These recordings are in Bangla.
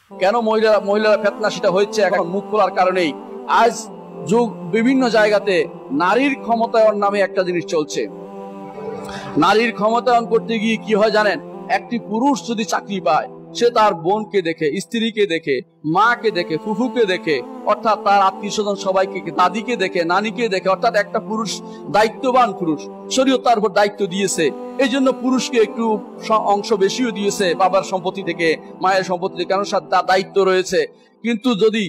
কেন মহিলারা ফেতনা সেটা হচ্ছে এখন মুখ খোলার কারণেই। আজ যুগ বিভিন্ন জায়গাতে নারীর ক্ষমতায়ন নামে একটা জিনিস চলছে। নারীর ক্ষমতায়ন করতে গিয়ে কি হয় জানেন, একটি পুরুষ যদি চাকরি পায় সে তার বোনকে দেখে, স্ত্রীকে দেখে, মাকে দেখে, ফুফুকে দেখে, অর্থাৎ তার আত্মীয় স্বজন সবাইকে, দাদিকে দেখে, নানিকে দেখে, অর্থাৎ একটা পুরুষ দায়িত্ববান পুরুষ, শরীয়ত তার উপর দায়িত্ব দিয়েছে। এই জন্য পুরুষকে একটু অংশ বেশিও দিয়েছে বাবার সম্পত্তি থেকে, মায়ের সম্পত্তি থেকে, কারণ তার দায়িত্ব রয়েছে। কিন্তু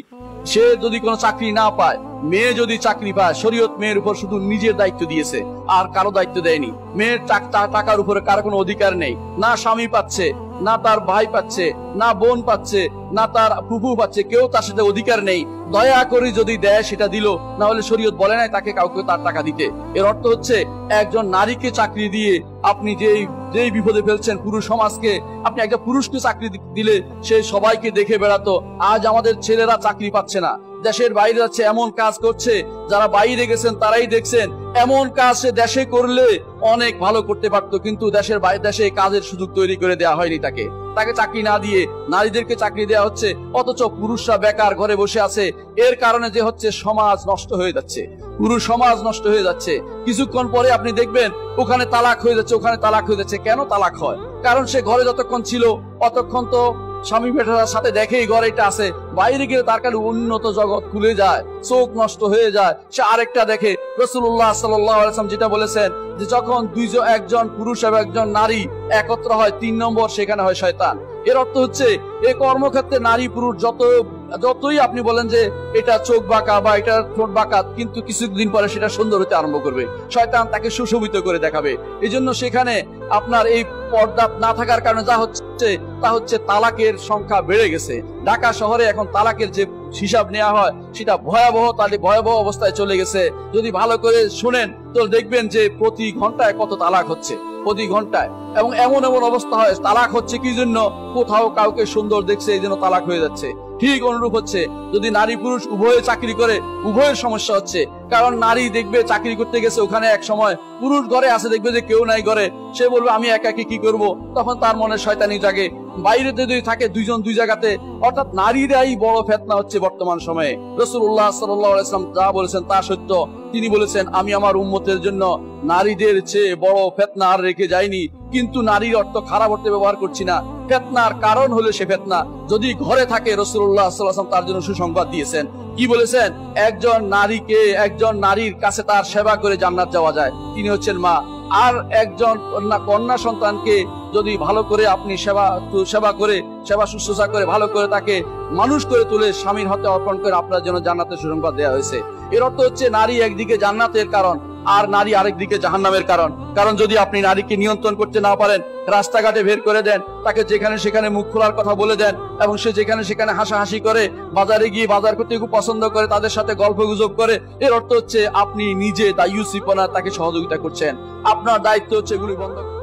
সে যদি কোনো চাকরি না পায়, মেয়ে যদি চাকরি পায়, শরীয়ত মেয়ের উপর শুধু নিজের দায়িত্ব দিয়েছে, আর কারো দায়িত্ব দেয়নি। মেয়ের টাকার উপরে কারো কোনো অধিকার নেই, না স্বামী পাচ্ছে, না তার ভাই পাচ্ছে, না বোন পাচ্ছে, না তার ফুফু পাচ্ছে, কেউ তার সাথে অধিকার নেই। দয়া করে যদি দেয় সেটা দিল, না হলে শরীয়ত বলে নাই তাকে কাউকে তার টাকা দিতে। এর অর্থ হচ্ছে একজন নারীকে চাকরি দিয়ে আপনি যেই বিপদে ফেলছেন পুরুষ সমাজকে। আপনি একটা পুরুষকে চাকরি দিলে সে সবাইকে দেখে বেড়াতো। আজ আমাদের ছেলেরা চাকরি পাচ্ছে না, দেশের বাইরে যাচ্ছে, এমন কাজ করছে, যারা বাইরে গেছেন তারাই দেখছেন এমন কাজ সে দেশে করলে অনেক ভালো করতে পারতো, কিন্তু দেশে কাজের সুযোগ তৈরি করে দেওয়া হয়নি। তাকে চাকরি না দিয়ে নারীদেরকে চাকরি দেওয়া হচ্ছে, অথচ পুরুষরা বেকার ঘরে বসে আছে। এর কারণে যে হচ্ছে সমাজ নষ্ট হয়ে যাচ্ছে, পুরো সমাজ নষ্ট হয়ে যাচ্ছে। কিছুক্ষণ পরে আপনি দেখবেন ওখানে তালাক হয়ে যাচ্ছে, ওখানে তালাক হয়ে যাচ্ছে। কেন তালাক হয়? কারণ সে ঘরে যতক্ষণ ছিল অতক্ষণ তো স্বামী বেটার সাথে দেখেই ঘরে এটা আছে, বাইরে গেলে তার কাছে উন্নত জগৎ খুলে যায়, চোখ নষ্ট হয়ে যায়, সে আরেকটা দেখে। রাসূলুল্লাহ সাল্লাল্লাহু আলাইহি ওয়াসাল্লাম যেটা বলেছেন যে যখন একজন পুরুষ এবং একজন নারী একত্র হয়, 3 নম্বর সেখানে হয় শয়তান। এর অর্থ হচ্ছে এই কর্মক্ষেত্রে নারী পুরুষ যতই আপনি বলেন যে এটা চোখ বাঁকা বা এটা ঠোঁট বাঁকা, কিন্তু কিছুদিন পরে সেটা সুন্দর হতে আরম্ভ করবে, শয়তান তাকে সুশোভিত করে দেখাবে। এই জন্য সেখানে আপনার এই পর্দা না থাকার কারণে তা হচ্ছে তালাকের সংখ্যা বেড়ে গেছে। ঢাকা শহরে এখন তালাকের যে হিসাব নেওয়া হয় সেটা ভয়াবহ অবস্থায় চলে গেছে। যদি ভালো করে শুনেন তো দেখবেন যে প্রতি ঘন্টায় কত তালাক হচ্ছে, প্রতি ঘন্টায়। এবং এমন অবস্থা হয়, তালাক হচ্ছে কি জন্য? কোথাও কাউকে সুন্দর দেখছে এই জন্য তালাক হয়ে যাচ্ছে। ঠিক অনুরূপ হচ্ছে যদি নারী পুরুষ উভয়ে চাকরি করে, উভয়ের সমস্যা হচ্ছে। কারণ নারী দেখবে চাকরি করতে গেছে, ওখানে এক সময় পুরুষ ঘরে আসে, দেখবে যে কেউ নাই ঘরে, সে বলবে আমি একাকি কি করব, তখন তার মনে শয়তানি জাগে। বাইরে যদি থাকে দুইজন দুই জায়গাতে, অর্থাৎ নারীরাই বড় ফিতনা হচ্ছে বর্তমান সময়ে। রাসূলুল্লাহ সাল্লাল্লাহু আলাইহি ওয়াসাল্লাম যা বলেছেন তা সত্য। তিনি বলেছেন আমি আমার উম্মতের জন্য নারীদের চেয়ে বড় ফিতনা আর রেখে যাইনি, কিন্তু নারীর অর্থ খারাপ অর্থে ব্যবহার করছি না। ফিতনার কারণ হলে সে ফিতনা যদি ঘরে থাকে, রাসূলুল্লাহ সাল্লাল্লাহু আলাইহি ওয়াসাল্লাম তার জন্য সুসংবাদ দিয়েছেন। কি বলেছেন? একজন নারীর কাছে তার সেবা করে জান্নাত যাওয়া যায়, তিনি হচ্ছেন মা। আর একজন কন্যা সন্তানকে যদি ভালো করে আপনি সেবা শুশ্রূষা করে ভালো করে তাকে মানুষ করে তুলে স্বামীর হাতে অর্পণ করে আপনার জন্য জান্নাতের সুসংবাদ দেওয়া হয়েছে। এর অর্থ হচ্ছে নারী একদিকে জান্নাতের কারণ আর নারী আরেকদিকে জাহান্নামের কারণ। কারণ যদি আপনি নারীকে নিয়ন্ত্রণ করতে না পারেন, রাস্তাঘাটে বের করে দেন, তাকে যেখানে সেখানে মুখ খোলার কথা বলে দেন, এবং সে যেখানে সেখানে হাসাহাসি করে, বাজারে গিয়ে বাজার করতে খুব পছন্দ করে, তাদের সাথে গল্প গুজব করে, এর অর্থ হচ্ছে আপনি নিজে দায়ুসিপনা তাকে সহযোগিতা করছেন। আপনার দায়িত্ব হচ্ছে এগুলি বন্ধ।